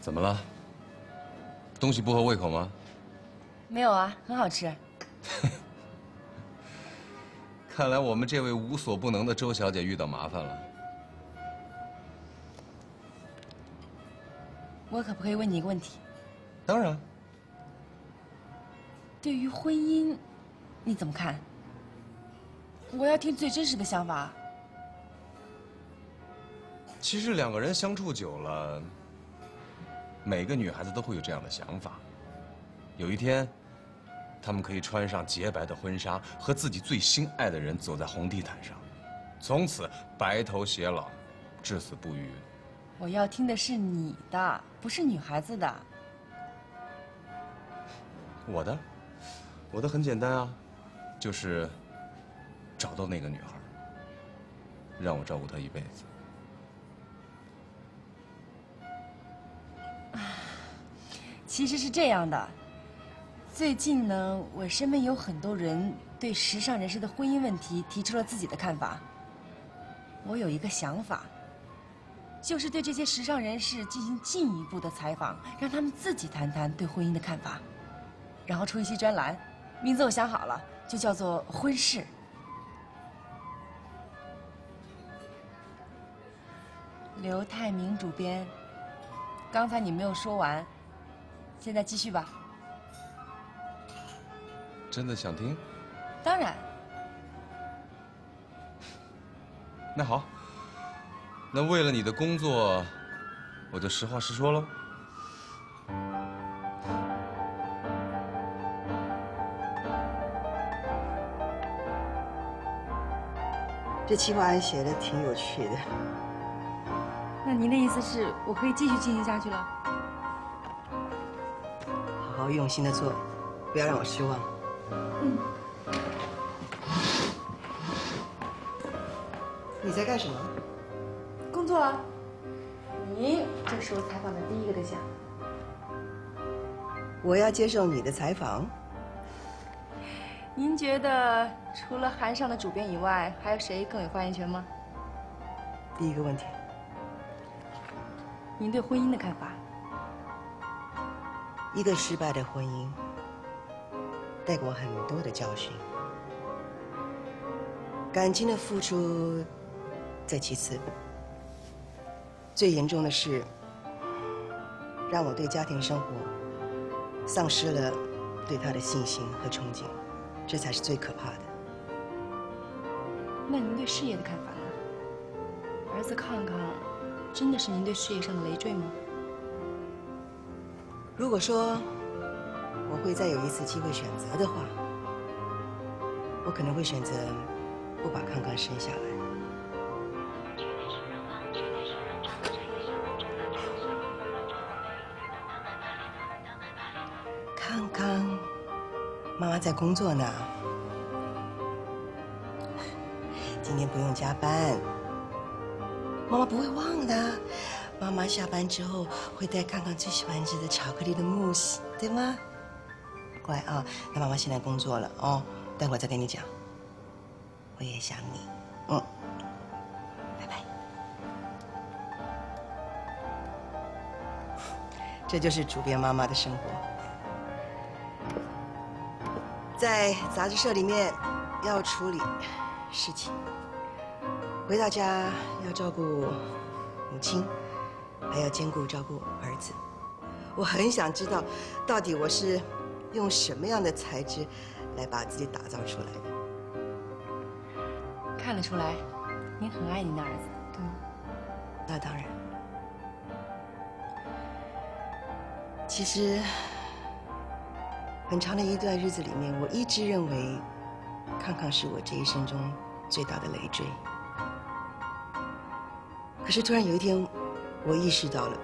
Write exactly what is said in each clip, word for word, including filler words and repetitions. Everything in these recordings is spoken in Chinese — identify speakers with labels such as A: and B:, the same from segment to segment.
A: 怎么了？东西不合胃口吗？
B: 没有啊，很好吃。
A: 看来我们这位无所不能的周小姐遇到麻烦了。
B: 我可不可以问你一个问题？
A: 当然。
B: 对于婚姻，你怎么看？我要听最真实的想法。
A: 其实两个人相处久了，每个女孩子都会有这样的想法。有一天，她们可以穿上洁白的婚纱，和自己最心爱的人走在红地毯上，从此白头偕老，至死不渝。
B: 我要听的是你的，不是女孩子的。
A: 我的，我的很简单啊，就是找到那个女孩，让我照顾她一辈子。
B: 其实是这样的，最近呢，我身边有很多人对时尚人士的婚姻问题提出了自己的看法。我有一个想法，就是对这些时尚人士进行进一步的采访，让他们自己谈谈对婚姻的看法，然后出一期专栏，名字我想好了，就叫做《婚事》。刘泰明主编，刚才你没有说完。现在继续吧。
A: 真的想听？
B: 当然。
A: 那好，那为了你的工作，我就实话实说喽。
C: 这企划案写的挺有趣的。
B: 那您的意思是我可以继续进行下去了？
C: 好好用心的做，不要让我失望。
B: 嗯。
C: 你在干什么？
B: 工作啊。您就是我采访的第一个对象。
C: 我要接受你的采访。
B: 您觉得除了韩上的主编以外，还有谁更有发言权吗？
C: 第一个问题。
B: 您对婚姻的看法？
C: 一个失败的婚姻带给我很多的教训，感情的付出在其次，最严重的是让我对家庭生活丧失了对他的信心和憧憬，这才是最可怕的。
B: 那您对事业的看法呢？儿子康康真的是您对事业上的累赘吗？
C: 如果说我会再有一次机会选择的话，我可能会选择不把康康生下来。康康，妈妈在工作呢，今天不用加班，妈妈不会忘的。妈妈下班之后会带康康最喜欢吃的巧克力的慕斯，对吗？乖啊，那妈妈现在工作了哦，待会儿再跟你讲。我也想你，嗯，拜拜。这就是主编妈妈的生活，在杂志社里面要处理事情，回到家要照顾母亲。还要兼顾照顾儿子，我很想知道，到底我是用什么样的材质来把自己打造出来的？
B: 看得出来，您很爱您的儿子，对吗？
C: 那当然。其实，很长的一段日子里面，我一直认为，康康是我这一生中最大的累赘。可是突然有一天，我意识到了，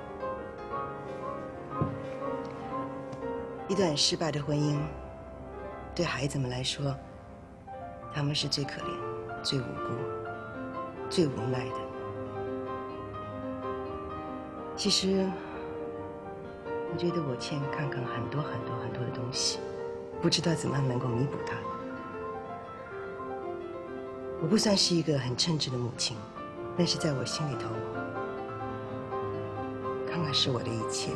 C: 一段失败的婚姻，对孩子们来说，他们是最可怜、最无辜、最无奈的。其实，我觉得我欠康康很多很多很多的东西，不知道怎么样能够弥补他。我不算是一个很称职的母亲，但是在我心里头， 康康是我的一切，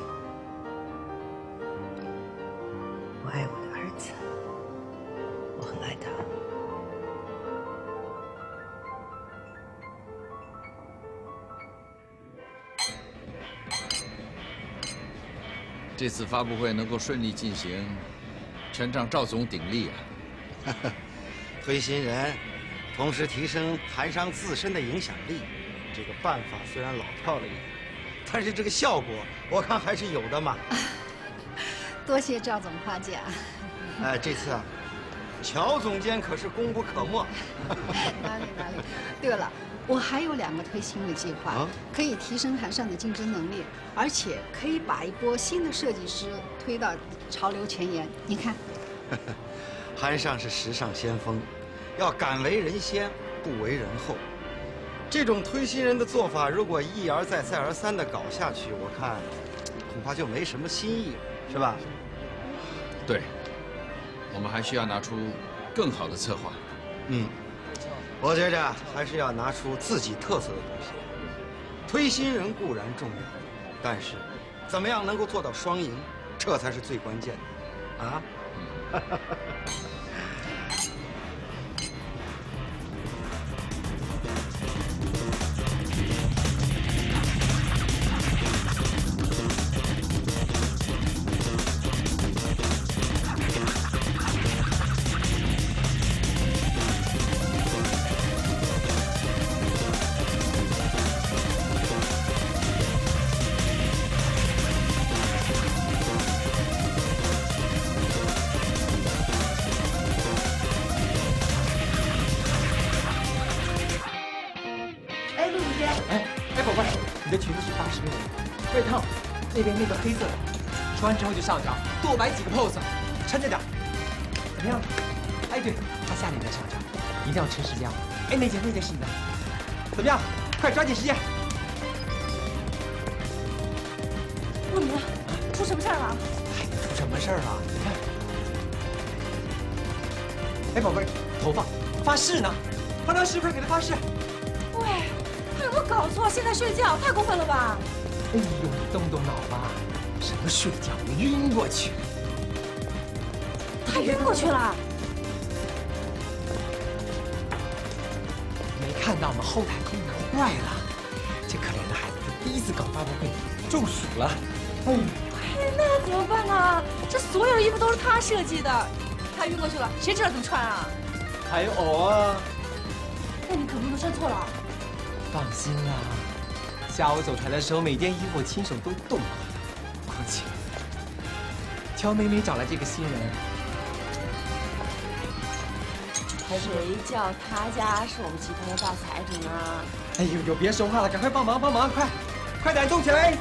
C: 我爱我的儿子，我很爱他。
D: 这次发布会能够顺利进行，全仗赵总鼎力啊！
E: 推新人，同时提升韩商自身的影响力，这个办法虽然老套了一点，但是这个效果我看还是有的嘛。
F: 多谢赵总夸奖。
E: 哎，这次啊，乔总监可是功不可没。
F: 哪里哪里。对了，我还有两个推新的计划，啊、可以提升韩商的竞争能力，而且可以把一波新的设计师推到潮流前沿。你看，
E: 韩商是时尚先锋，要敢为人先，不为人后。这种推新人的做法，如果一而再、再而三的搞下去，我看恐怕就没什么新意了，是吧？
D: 对，我们还需要拿出更好的策划。
E: 嗯。我觉着还是要拿出自己特色的东西。推新人固然重要，但是怎么样能够做到双赢，这才是最关键的，啊！
G: 那边那个黑色的，穿完之后就上脚，多摆几个 pose， 撑着点，怎么样？哎，对，他下面再上脚，一定要撑时间啊！哎，那件那件是你的，怎么样？快抓紧时间！
B: 陆明，出什么事儿了？
G: 哎，出什么事儿了？你看，哎，宝贝儿，头发发誓呢，快拿石块给他发誓。
B: 喂，他有没有搞错？现在睡觉太过分了吧？
G: 哎呦，你动动脑吧！什么睡觉？我晕过去。
B: 他晕过去了。
G: 没看到吗？后台空调坏了，这可怜的孩子他第一次搞发布会，中暑了。哎，
B: 哎，那怎么办呢？这所有衣服都是他设计的，他晕过去了，谁知道怎么穿啊？
G: 还有藕啊！
B: 那你可不能穿错了。
G: 放心啦。下午走台的时候，每件衣服我亲手都动过的。况且，乔美美找来这个新人，
B: 谁叫他家是我们集团的大财主呢？
G: 哎呦呦，别说话了，赶快帮忙帮忙，快，快点动起来！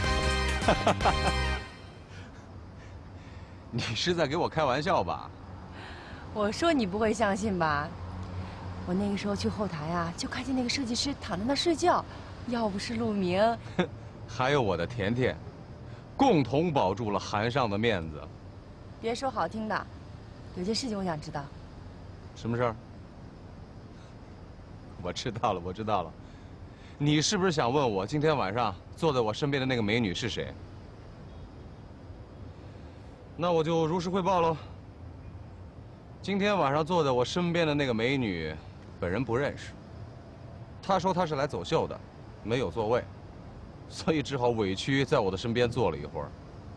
A: 你是在给我开玩笑吧？
B: 我说你不会相信吧？我那个时候去后台啊，就看见那个设计师躺在那睡觉。要不是陆明，
A: 还有我的甜甜，共同保住了韩尚的面子。
B: 别说好听的，有件事情我想知道。
A: 什么事儿？我知道了，我知道了。你是不是想问我今天晚上坐在我身边的那个美女是谁？那我就如实汇报喽。今天晚上坐在我身边的那个美女，本人不认识。她说她是来走秀的。没有座位，所以只好委屈在我的身边坐了一会儿。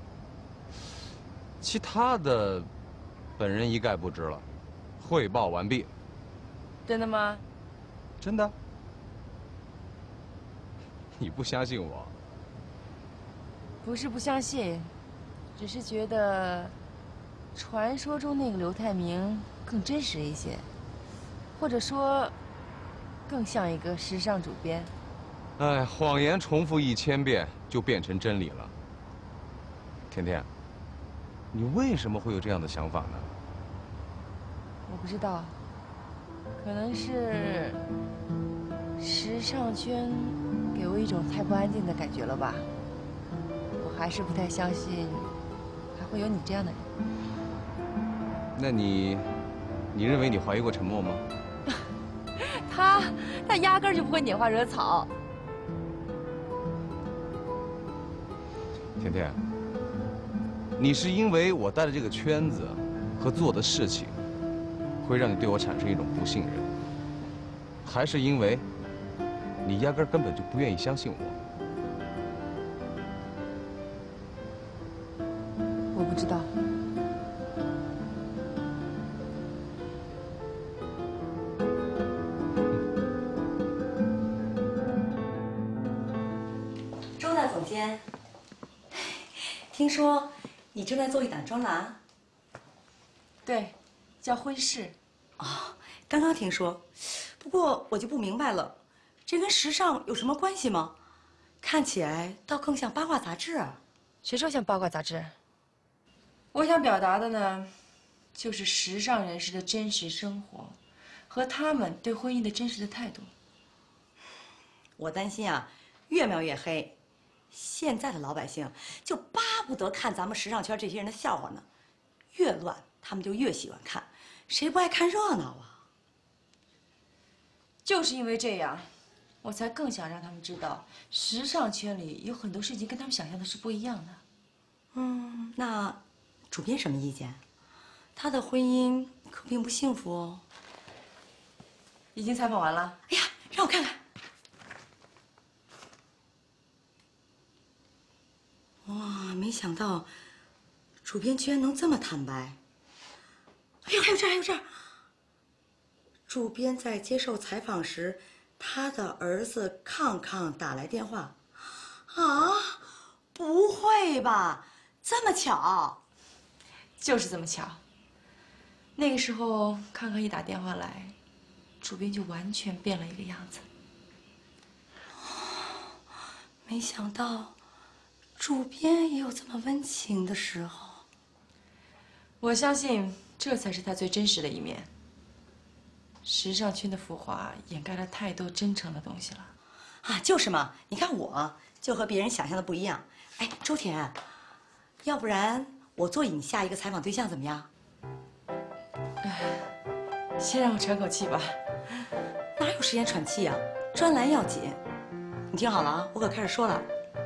A: 其他的，本人一概不知了。汇报完毕。
B: 真的吗？
A: 真的。你不相信我？
B: 不是不相信，只是觉得传说中那个刘泰明更真实一些，或者说，更像一个时尚主编。
A: 哎，谎言重复一千遍就变成真理了。甜甜，你为什么会有这样的想法呢？
B: 我不知道，可能是时尚圈给我一种太不安定的感觉了吧。我还是不太相信还会有你这样的人。
A: 那你，你认为你怀疑过陈默吗？
B: 他，他压根儿就不会拈花惹草。
A: 甜甜，你是因为我待的这个圈子和做的事情，会让你对我产生一种不信任，还是因为你压根儿根本就不愿意相信我？
B: 我不知道。
H: 周大总监，听说你正在做一档专栏？
B: 对，叫婚事。
H: 哦，刚刚听说，不过我就不明白了，这跟时尚有什么关系吗？看起来倒更像八卦杂志啊。
B: 谁说像八卦杂志？我想表达的呢，就是时尚人士的真实生活，和他们对婚姻的真实的态度。
H: 我担心啊，越描越黑。现在的老百姓就巴不得看咱们时尚圈这些人的笑话呢，越乱他们就越喜欢看，谁不爱看热闹啊？
B: 就是因为这样，我才更想让他们知道，时尚圈里有很多事情跟他们想象的是不一样的。
H: 嗯，那主编什么意见？他的婚姻可并不幸福哦。
B: 已经采访完了。
H: 哎呀，让我看看。哇，没想到主编居然能这么坦白。哎呦，还有这儿，还有这儿。主编在接受采访时，他的儿子康康打来电话。啊，不会吧？这么巧？
B: 就是这么巧。那个时候，康康一打电话来，主编就完全变了一个样子。
H: 没想到。主编也有这么温情的时候，
B: 我相信这才是他最真实的一面。时尚圈的浮华掩盖了太多真诚的东西了。
H: 啊，就是嘛！你看我就和别人想象的不一样。哎，周田，要不然我做你下一个采访对象怎么样？
B: 哎，先让我喘口气吧。
H: 哪有时间喘气啊？专栏要紧。你听好了啊，我可开始说了。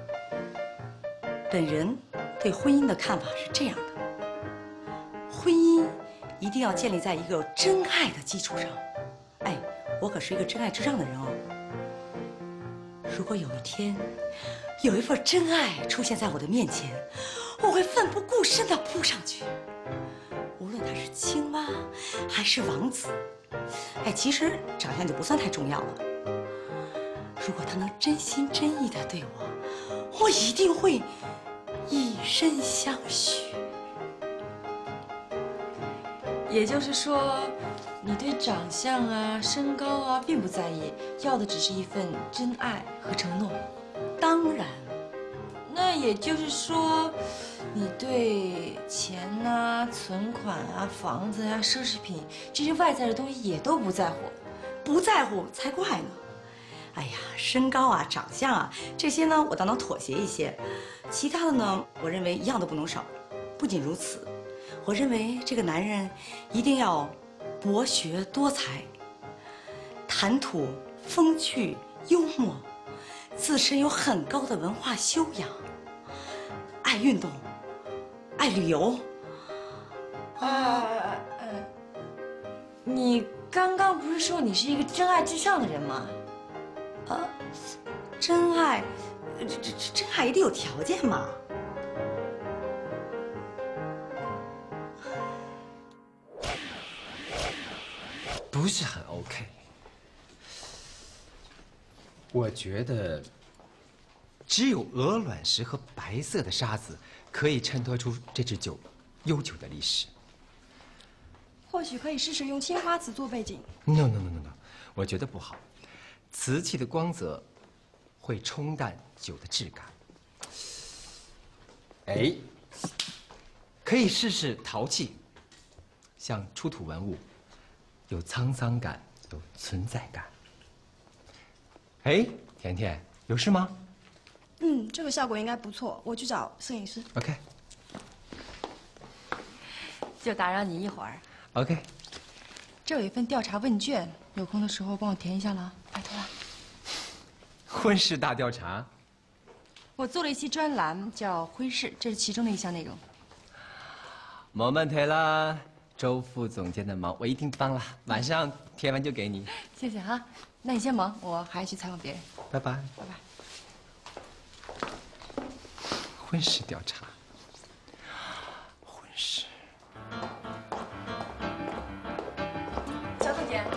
H: 本人对婚姻的看法是这样的：婚姻一定要建立在一个真爱的基础上。哎，我可是一个真爱至上的人哦。如果有一天有一份真爱出现在我的面前，我会奋不顾身地扑上去，无论他是青蛙还是王子。哎，其实长相就不算太重要了。如果他能真心真意地对我，我一定会以身相许。
B: 也就是说，你对长相啊、身高啊并不在意，要的只是一份真爱和承诺。
H: 当然。
B: 那也就是说，你对钱呐、存款啊、房子啊、奢侈品这些外在的东西也都不在乎。
H: 不在乎才怪呢。哎呀，身高啊、长相啊这些呢，我倒能妥协一些。其他的呢，我认为一样都不能少。不仅如此，我认为这个男人一定要博学多才，谈吐风趣幽默，自身有很高的文化修养，爱运动，爱旅游。
B: 啊啊！你刚刚不是说你是一个真爱至上的人吗？
H: 呃，真爱，这这真爱一定有条件嘛。
G: 不是很 OK。我觉得，只有鹅卵石和白色的沙子可以衬托出这支酒悠久的历史。
I: 或许可以试试用青花瓷做背景。
G: No no no no no， 我觉得不好。瓷器的光泽会冲淡酒的质感。哎，可以试试陶器，像出土文物，有沧桑感，有存在感。哎，甜甜，有事吗？
I: 嗯，这个效果应该不错，我去找摄影师。
G: OK。
B: 就打扰你一会儿。
G: OK。
B: 这有一份调查问卷，有空的时候帮我填一下了，拜托了。
G: 婚事大调查，
B: 我做了一期专栏，叫《婚事》，这是其中的一项内容。
G: 没问题啦，周副总监的忙我一定帮了，马上贴完就给你。
B: 谢谢哈，那你先忙，我还要去采访别人。
G: 拜拜。
B: 拜拜。
G: 婚事调查，婚事。
B: 小总监，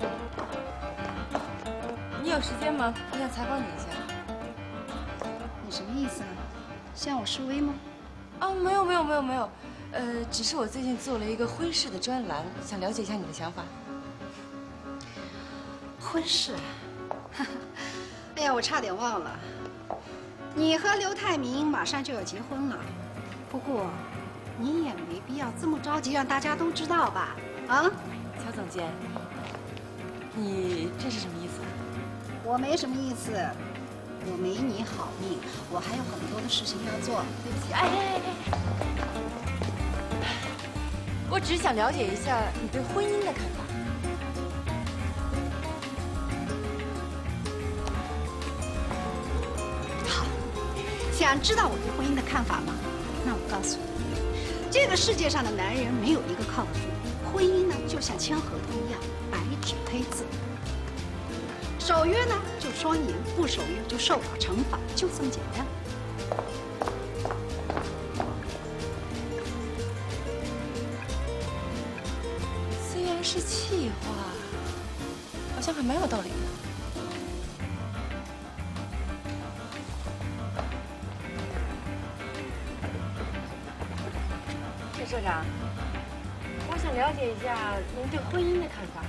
B: 你有时间吗？我想采访你一下。
F: 你什么意思啊？向我示威吗？
B: 啊，没有没有没有没有，呃，只是我最近做了一个婚事的专栏，想了解一下你的想法。
F: 婚事，哎呀，我差点忘了，你和刘泰明马上就要结婚了，不过你也没必要这么着急让大家都知道吧？啊，
B: 乔总监，你这是什么意思？
F: 我没什么意思，我没你好命，我还有很多的事情要做。对不起，哎哎哎，
B: 我只是想了解一下你对婚姻的看法。
F: 好，想知道我对婚姻的看法吗？那我告诉你，这个世界上的男人没有一个靠得住，婚姻呢就像签合同一样，白纸黑字。守约呢就双赢，不守约就受到惩罚，就这么简单。
B: 虽然是气话，好像还蛮有道理的。陈社长，我想了解一下您对婚姻的看法。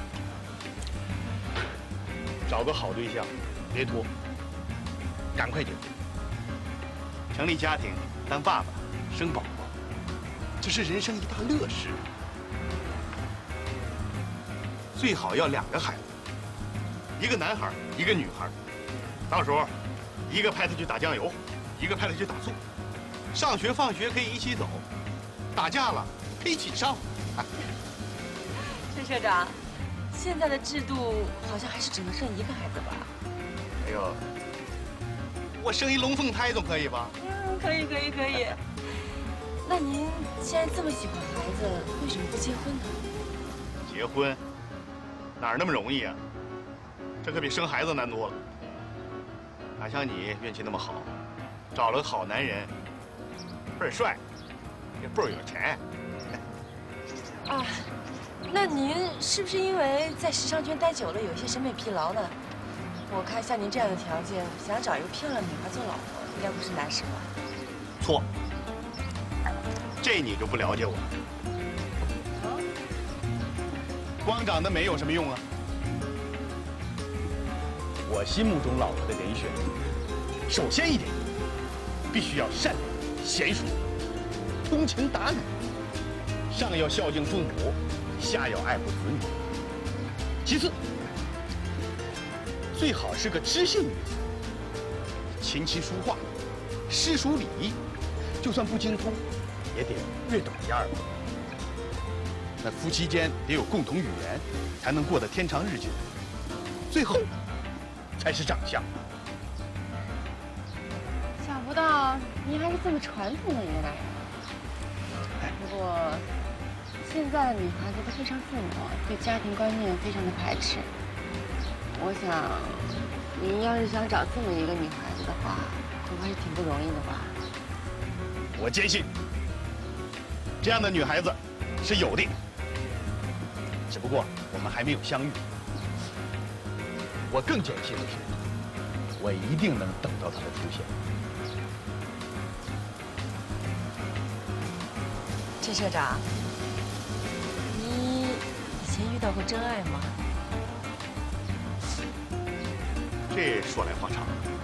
J: 找个好对象，别拖，赶快结婚。成立家庭，当爸爸，生宝宝，这是人生一大乐事。最好要两个孩子，一个男孩，一个女孩。到时候，一个派他去打酱油，一个派他去打醋。上学放学可以一起走，打架了可以一起上。
B: 陈社长。现在的制度好像还是只能生一个孩子吧？
J: 哎呦，我生一龙凤胎总可以吧？
B: 嗯，可以，可以，可以。那您既然这么喜欢孩子，为什么不结婚呢？
J: 结婚哪儿那么容易啊？这可比生孩子难多了。哪像你运气那么好，找了个好男人，倍儿帅，也倍儿有钱。
B: 啊。那您是不是因为在时尚圈待久了，有一些审美疲劳呢？我看像您这样的条件，想找一个漂亮女孩做老婆，应该不是难事吧？
J: 错，这你就不了解我。光长得美有什么用啊？我心目中老婆的人选，首先一点，必须要善良、贤淑、通情达理，上要孝敬父母。下要爱护子女。其次，最好是个知性女子，琴棋书画、诗书礼仪，就算不精通，也得略懂一二吧。那夫妻间得有共同语言，才能过得天长日久。最后，才是长相。
B: 想不到您还是这么传统的一个男人。不过。现在的女孩子都非常自我，对家庭观念非常的排斥。我想，您要是想找这么一个女孩子的话，恐怕是挺不容易的吧？
J: 我坚信，这样的女孩子是有的，只不过我们还没有相遇。我更坚信的是，我一定能等到她的出现。
B: 陈社长。以前遇到过真爱吗？
J: 这说来话长。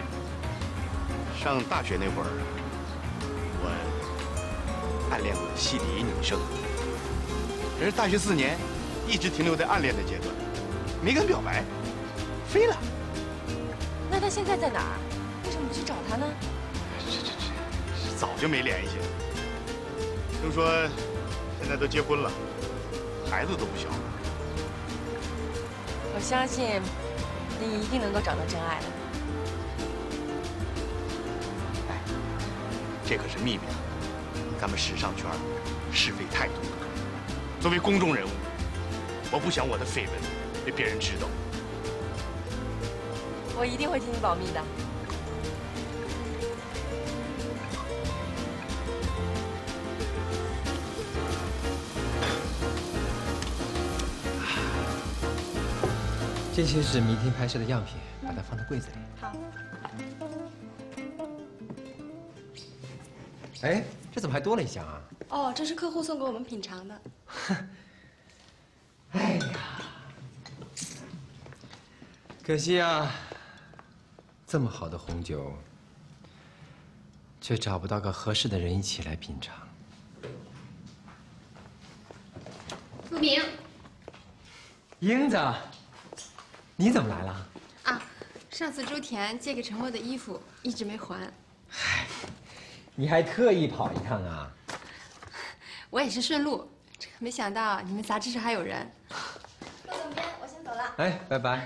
J: 上大学那会儿，我暗恋过系里一女生，可是大学四年一直停留在暗恋的阶段，没敢表白，飞了。
B: 那他现在在哪儿？为什么不去找他呢？
J: 这这这，早就没联系了。听说现在都结婚了，孩子都不小了。
B: 我相信你一定能够找到真爱的。
J: 这可是秘密，咱们时尚圈是非太多。作为公众人物，我不想我的绯闻被别人知道。
B: 我一定会替你保密的。
G: 这些是明天拍摄的样品，把它放在柜子里。
I: 好。
G: 哎，这怎么还多了一箱啊？
I: 哦，这是客户送给我们品尝的。
G: 哎呀，可惜啊，这么好的红酒，却找不到个合适的人一起来品尝。
K: 陆明，
G: 英子，你怎么来了？
K: 啊，上次周田借给陈默的衣服一直没还。
G: 嗨，你还特意跑一趟啊？
K: 我也是顺路，没想到你们杂志社还有人。
I: 陆总监，我先走了。
G: 哎，拜拜。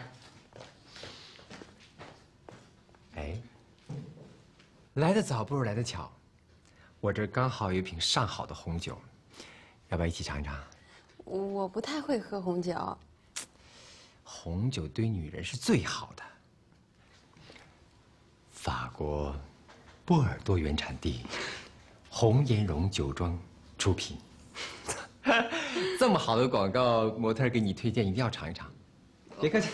G: 哎，来得早不如来得巧，我这刚好有一瓶上好的红酒，要不要一起尝一尝？
K: 我不太会喝红酒。
G: 红酒对女人是最好的。法国波尔多原产地，红颜绒酒庄出品。这么好的广告，模特给你推荐，一定要尝一尝。别客气。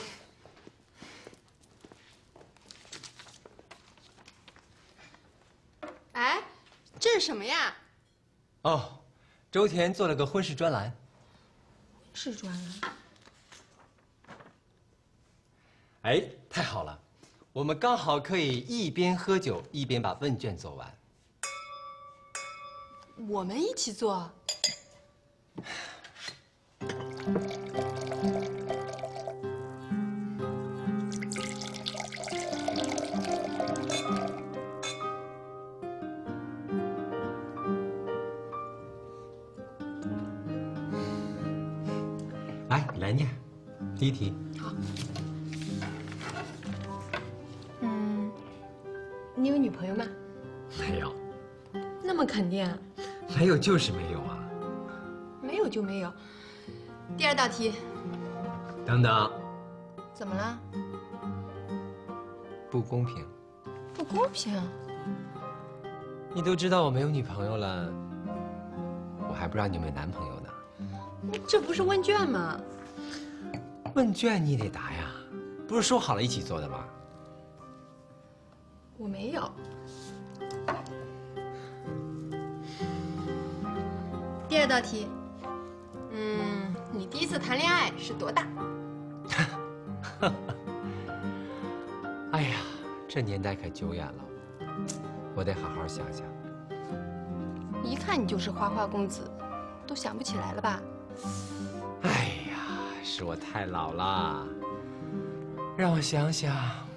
K: 哎，这是什么呀？
G: 哦，周田做了个婚事专栏。
K: 是专栏。
G: 哎，太好了，我们刚好可以一边喝酒一边把问卷做完。
K: 我们一起做。
G: 来，你来念，第一题。
K: 好。嗯，你有女朋友吗？
G: 没有。
K: 那么肯定？
G: 没有就是没有啊。
K: 没有就没有。第二道题。
G: 等等。
K: 怎么了？
G: 不公平。
K: 不公平？
G: 你都知道我没有女朋友了，我还不知道你有没有男朋友呢。
K: 这不是问卷吗？
G: 问卷你也得答呀，不是说好了一起做的吗？
K: 我没有。第二道题，嗯，你第一次谈恋爱是多大？
G: 哎呀，这年代可久远了，我得好好想想。
K: 一看你就是花花公子，都想不起来了吧？
G: 哎呀，是我太老了。让我想想，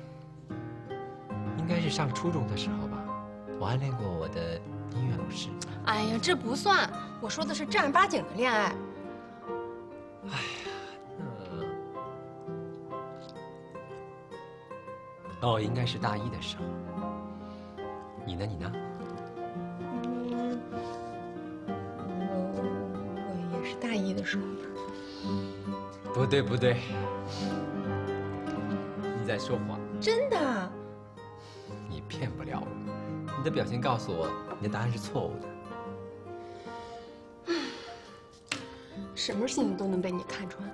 G: 应该是上初中的时候吧。我暗恋过我的音乐老师。
K: 哎呀，这不算，我说的是正儿八经的恋爱。
G: 哎呀，那……哦，应该是大一的时候。你呢？你呢？
K: 嗯，我我也是大一的时候吧。
G: 不对，不对，你在说谎。
K: 真的？
G: 你骗不了我。你的表情告诉我，你的答案是错误的。
K: 什么事情都能被你看穿。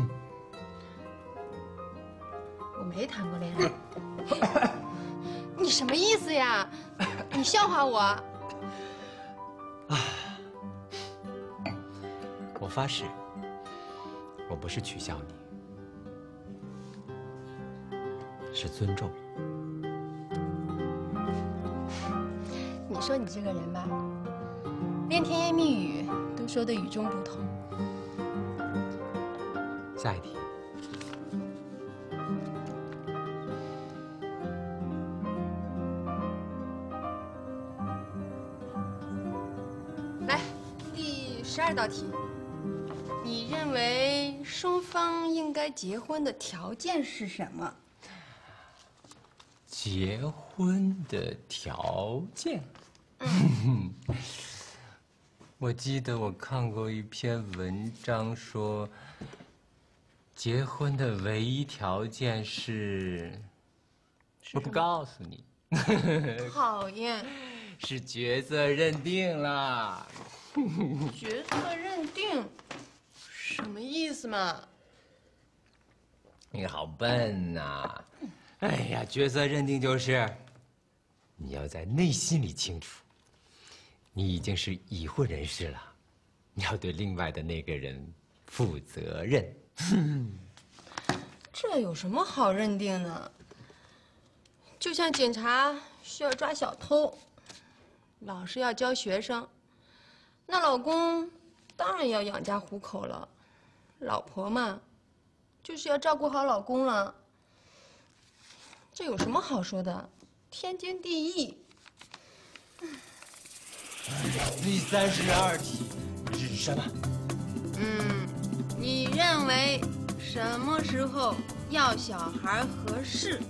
K: 我没谈过恋爱。你什么意思呀？你笑话我？
G: 啊！我发誓，我不是取笑你，是尊重。
K: 你说你这个人吧，连甜言蜜语都说得与众不同。
G: 下一题。
K: 来，第十二道题，你认为双方应该结婚的条件是什么？
G: 结婚的条件？ 嗯，我记得我看过一篇文章说，结婚的唯一条件是，我不告诉你。
K: 讨厌。
G: 是角色认定啦。
K: 角色认定，什么意思嘛？
G: 你好笨呐！哎呀，角色认定就是，你要在内心里清楚，你已经是已婚人士了，你要对另外的那个人负责任。
K: 这有什么好认定的？就像警察需要抓小偷，老师要教学生，那老公当然要养家糊口了，老婆嘛，就是要照顾好老公了。这有什么好说的？天经地义。
G: 第三十二题是什么？
K: 嗯，你认为什么时候要小孩合适？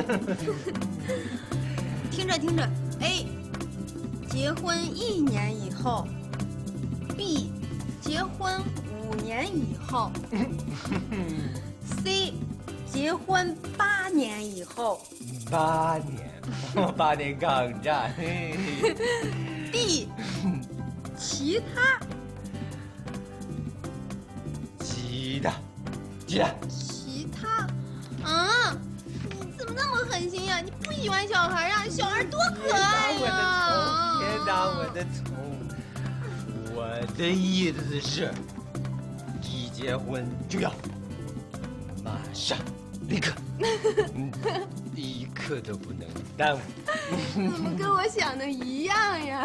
K: 听着听着 ，A， 结婚一年以后 ；B， 结婚五年以后 ；C， 结婚八年以后。
G: 八年，八年抗战。
K: D， 其他。
G: 其他，其他。
K: 其他，啊，你怎么那么狠心呀？你不喜欢小孩呀？小孩多可爱呀！
G: 别打我的头，我的意思是，一结婚就要马上立刻，嗯，一刻都不能耽误。
K: 怎么跟我想的一样呀？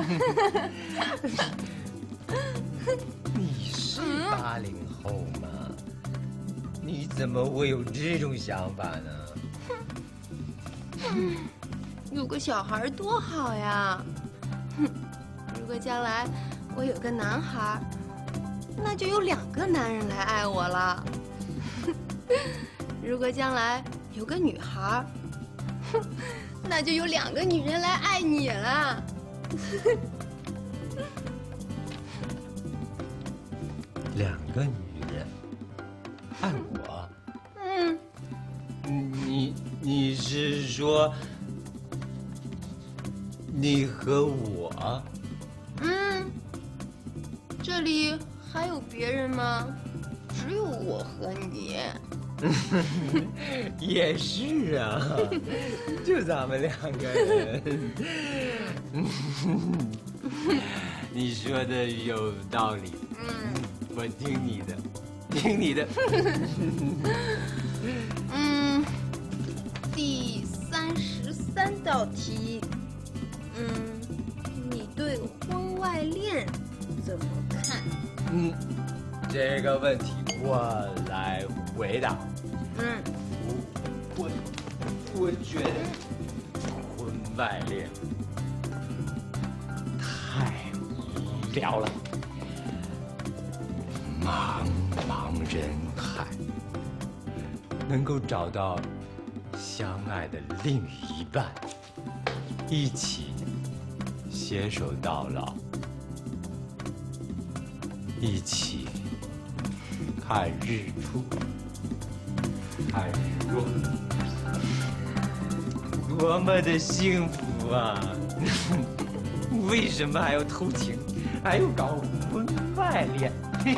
G: 你是八零后吗？你怎么会有这种想法呢？
K: 嗯，有个小孩多好呀！哼，如果将来我有个男孩，那就有两个男人来爱我了。如果将来有个女孩，哼，那就有两个女人来爱你了。
G: 两个女人爱我？
K: 嗯，
G: 你你是说你和我？
K: 嗯，这里还有别人吗？只有我和你。
G: 也是啊，就咱们两个人。你说的有道理，
K: 嗯，
G: 我听你的，听你的。
K: 嗯，第三十三道题，嗯，你对婚外恋怎么看？
G: 嗯，这个问题我来回答。
K: 嗯，
G: 我我我觉得婚外恋太无聊了，茫茫人海，能够找到相爱的另一半，一起携手到老，一起看日出。看日落，多么的幸福啊！为什么还要偷情，还要搞婚外恋？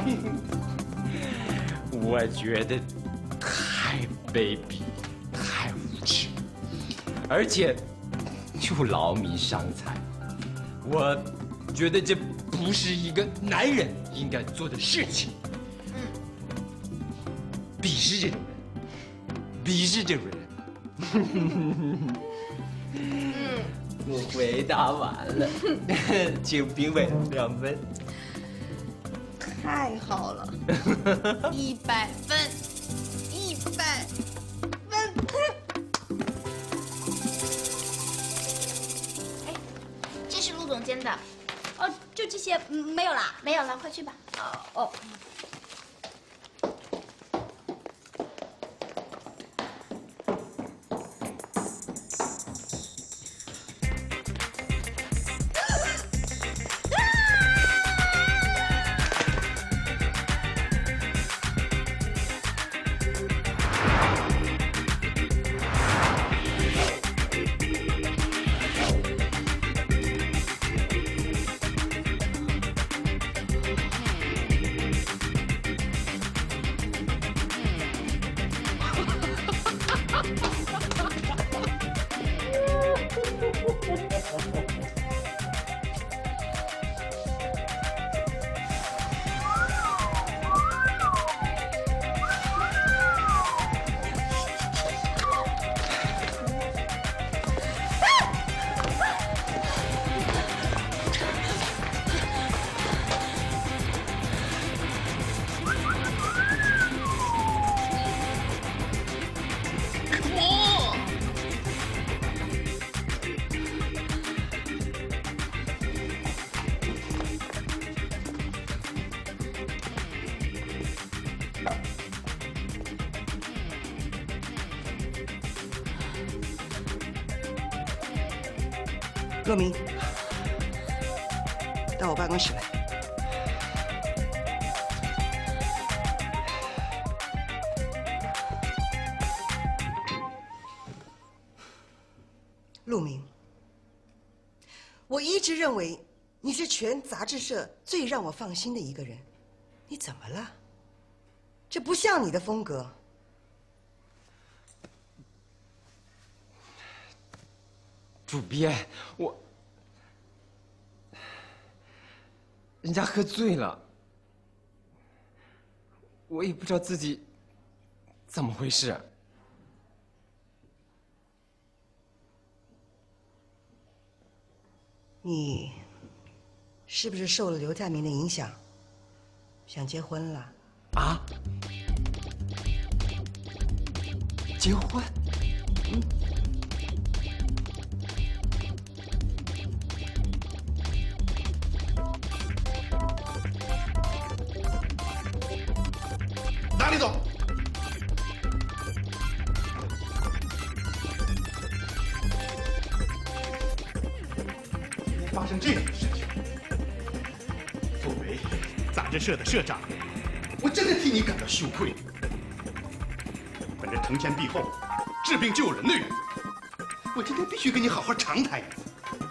G: 我觉得太卑鄙，太无耻，而且又劳民伤财。我觉得这不是一个男人应该做的事情。鄙视这种人。鄙视这种人。我回答完了，请评委两分。
K: 太好了，一百分，一百分。
L: 哎，这是陆总监的。哦，就这些，没有啦，没有了，快去吧。哦哦。
C: 若明，到我办公室来。陆明，我一直认为你是全杂志社最让我放心的一个人，你怎么了？这不像你的风格。
G: 主编，我，人家喝醉了，我也不知道自己怎么回事。
C: 你是不是受了刘在明的影响，想结婚了？
G: 啊？结婚？嗯。
J: 哪里走？今天发生这种事情，作为杂志社的社长，我真的替你感到羞愧。本着承前毖后、治病救人的原则，我今天必须跟你好好长谈一次。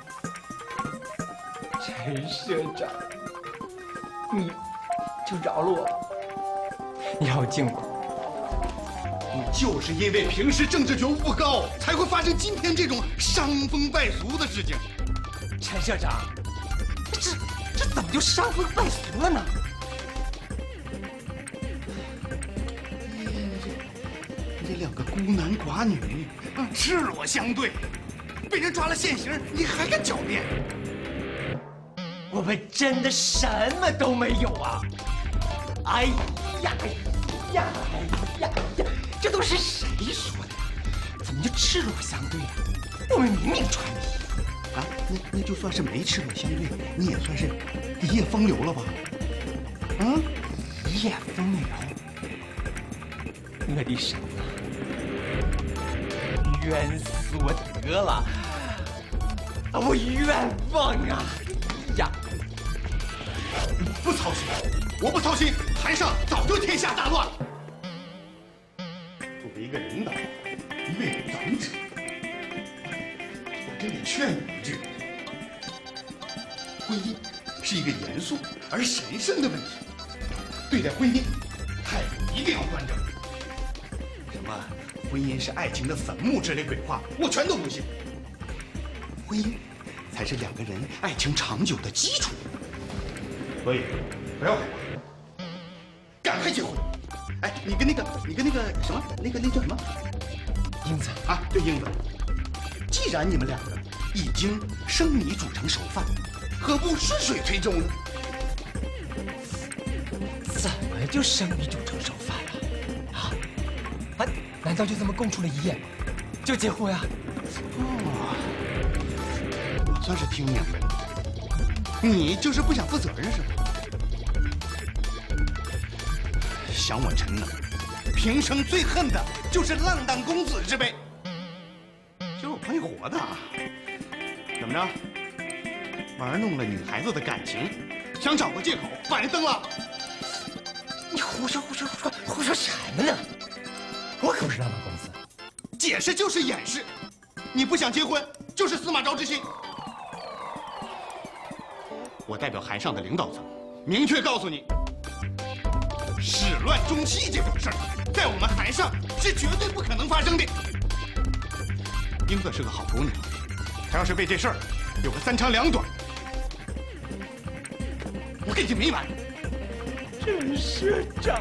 G: 陈社长，你就饶了我。你让我见过。
J: 你就是因为平时政治觉悟不高，才会发生今天这种伤风败俗的事情。
G: 陈社长，这这怎么就伤风败俗了呢？
J: 这两个孤男寡女，赤裸相对，被人抓了现行，你还敢狡辩？
G: 我们真的什么都没有啊！哎呀！哎呀，哎呀呀！这都是谁说的呀？怎么就赤裸相对呀？我们明明穿的衣服
J: 啊！那那就算是没赤裸相对，你也算是一夜风流了吧？啊，
G: 一夜风流，我的神啊！冤死我得了！啊，我冤枉啊！呀，
J: 不操心，我不操心。台上早就天下大乱了。作为一个领导，一位长者，我真得劝你一句：婚姻是一个严肃而神圣的问题，对待婚姻态度一定要端正。什么婚姻是爱情的坟墓之类鬼话，我全都不信。婚姻才是两个人爱情长久的基础。所以，不要害怕。赶快结婚！哎，你跟那个，你跟那个什么，那个那叫什么？
G: 英子
J: 啊，对，英子。既然你们两个已经生米煮成熟饭，何不顺水推舟呢？
G: 怎么就生米煮成熟饭了？啊？啊？难道就这么共处了一夜，就结婚啊？
J: 哦，我算是听明白了，你就是不想负责任是吧？想我陈能，平生最恨的就是浪荡公子之辈，就是我会活的。怎么着，玩弄了女孩子的感情，想找个借口把人蹬了？
G: 你胡说胡说胡说胡说什么呢？我可不是浪荡公子，
J: 解释就是掩饰。你不想结婚，就是司马昭之心。我代表韩上的领导层，明确告诉你。始乱终弃这种事儿，在我们韩上是绝对不可能发生的。英子是个好姑娘，她要是为这事儿有个三长两短，我跟你没完。
G: 陈社长，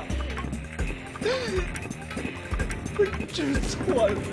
G: 我知错了。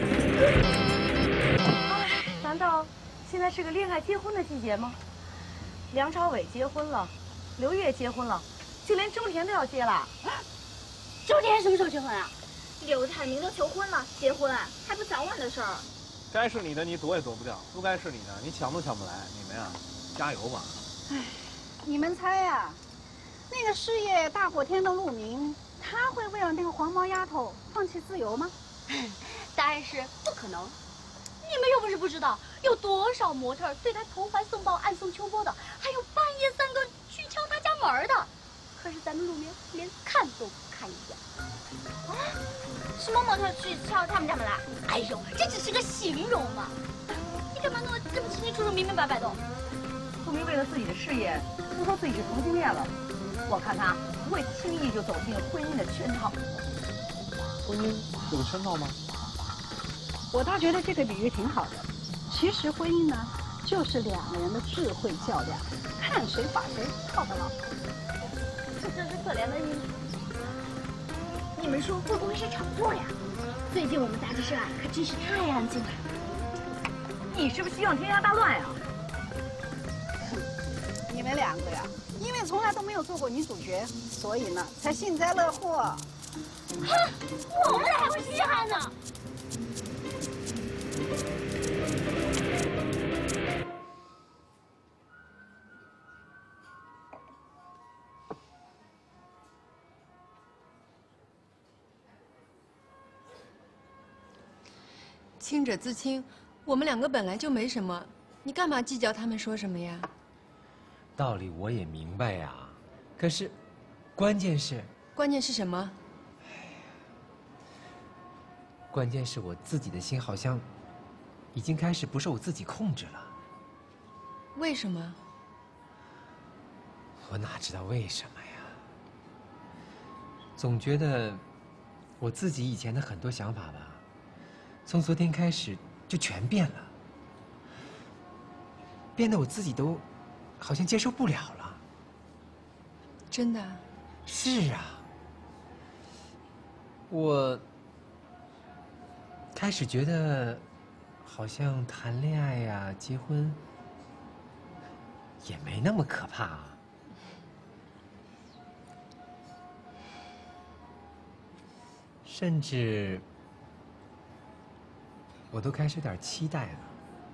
M: 哎，难道现在是个恋爱结婚的季节吗？梁朝伟结婚了，刘烨结婚了。就连周田都要结了，
L: 周田什么时候结婚啊？柳泰明都求婚了，结婚还不早晚的事儿。
N: 该是你的你躲也躲不掉，不该是你的你抢都抢不来。你们呀，加油吧！
F: 哎，你们猜呀，那个事业大火天的陆明，他会为了那个黄毛丫头放弃自由吗？
L: 答案是不可能。 你们又不是不知道，有多少模特对他投怀送抱、暗送秋波的，还有半夜三更去敲他家门的。可是咱们陆明连看都不看一眼。啊？什么模特去敲他们家门了？哎呦，这只是个形容嘛！你干嘛弄得这么清清楚楚、明明白白的？
M: 陆明为了自己的事业，都说自己是同性恋了，我看他不会轻易就走进婚姻的圈套。
N: 婚姻有圈套吗？
F: 我倒觉得这个比喻挺好的。其实婚姻呢，就是两个人的智慧较量，看谁把谁套得牢。
L: 这真是可怜的你。你们说会不会是炒作呀？最近我们杂志社啊，可真是太安静了。
M: 你是不是希望天下大乱呀？
F: 你们两个呀，因为从来都没有做过女主角，所以呢，才幸灾乐祸。
L: 哼，我们俩还会稀罕呢。
K: 清者自清，我们两个本来就没什么，你干嘛计较他们说什么呀？
G: 道理我也明白呀，可是，关键是，
K: 关键是什么？
G: 关键是我自己的心好像已经开始不受我自己控制了。
K: 为什么？
G: 我哪知道为什么呀？总觉得我自己以前的很多想法吧，从昨天开始就全变了，变得我自己都好像接受不了了。
K: 真的？
G: 是啊，我开始觉得，好像谈恋爱呀、结婚也没那么可怕啊。甚至，我都开始有点期待了。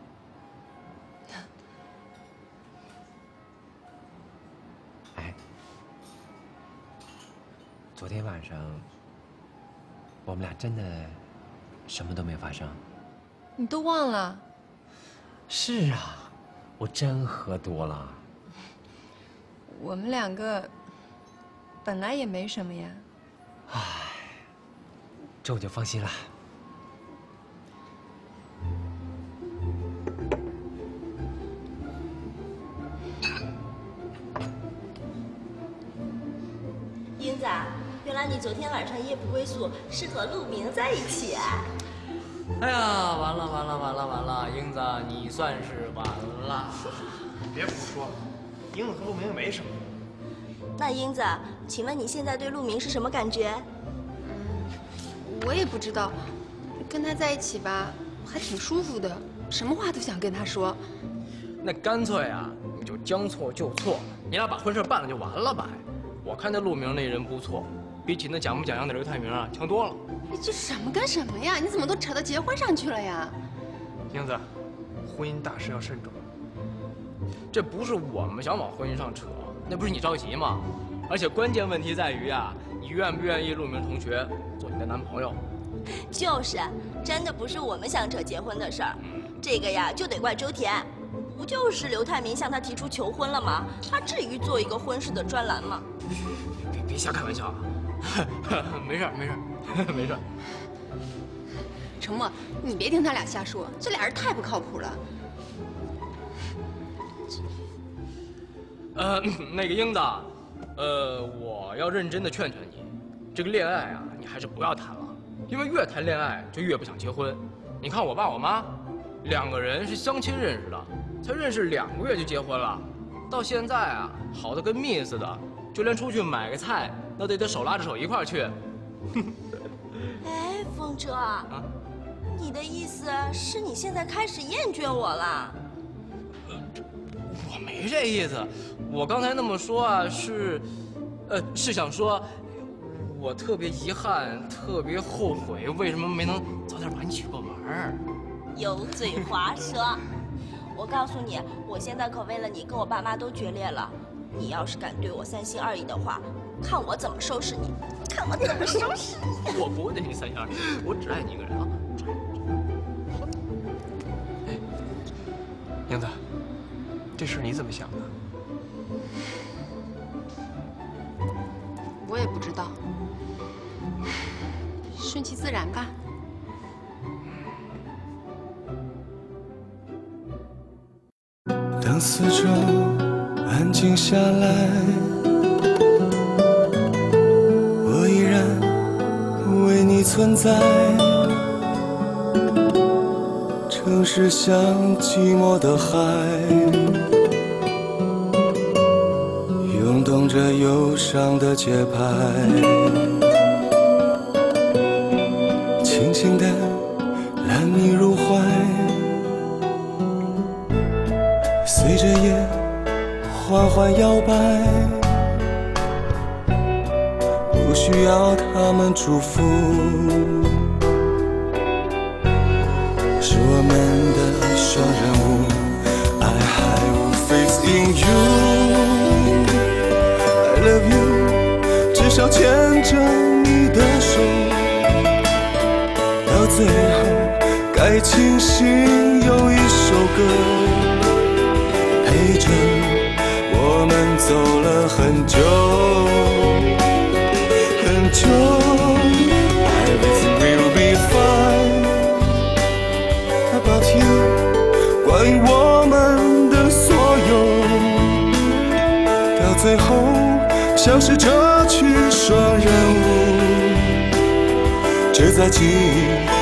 G: 哎，昨天晚上，我们俩真的什么都没发生。
K: 你都忘了？
G: 是啊，我真喝多了。
K: 我们两个本来也没什么呀。
G: 唉，这我就放心了。
O: 英子，原来你昨天晚上夜不归宿是和陆明在一起啊？
P: 哎呀，完了完了完了完了，英子，你算是完了。
Q: 别胡说，英子和陆明也没什么。
O: 那英子，请问你现在对陆明是什么感觉？
K: 我也不知道，跟他在一起吧，还挺舒服的，什么话都想跟他说。
P: 那干脆啊，你就将错就错，你俩把婚事办了就完了呗。我看那陆明那人不错，比起那讲不讲样的刘太明啊，强多了。
K: 你这什么跟什么呀？你怎么都扯到结婚上去了呀？
Q: 英子，婚姻大事要慎重。
P: 这不是我们想往婚姻上扯，那不是你着急吗？而且关键问题在于啊，你愿不愿意陆明同学做你的男朋友？
O: 就是，真的不是我们想扯结婚的事儿，这个呀就得怪周田。不就是刘泰明向他提出求婚了吗？他至于做一个婚事的专栏吗？
P: 别别瞎开玩笑啊！没事没事没事。
K: 程默，你别听他俩瞎说，这俩人太不靠谱了。
P: 呃，那个英子，呃，我要认真的劝劝你，这个恋爱啊，你还是不要谈了，因为越谈恋爱就越不想结婚。你看我爸我妈，两个人是相亲认识的。才认识两个月就结婚了，到现在啊，好的跟蜜似的，就连出去买个菜，那得得手拉着手一块儿去。
O: 哎，风车，啊，你的意思是你现在开始厌倦我了？
P: 我没这意思，我刚才那么说啊，是，呃，是想说，我特别遗憾，特别后悔，为什么没能早点把你娶过门儿。
O: 油嘴滑舌。我告诉你，我现在可为了你跟我爸妈都决裂了。你要是敢对我三心二意的话，看我怎么收拾你！看我怎么收拾你！
P: 我不会对你三心二意，我只爱你一个人啊！
G: 事你怎么想的？
K: 我也不知道，顺其自然吧。
R: 当四周安静下来，我依然为你存在。城市像寂寞的海，涌动着忧伤的节拍，轻轻地揽你入怀，随着夜缓缓摇摆，不需要他们祝福，是我们的双人舞。I have faith in you, I love you， 至少牵着你的手，到最后该清醒有一首歌陪着我们走了很久很久。Everything will be fine about you， 关于我们的所有，到最后像是这曲双人舞，只在记忆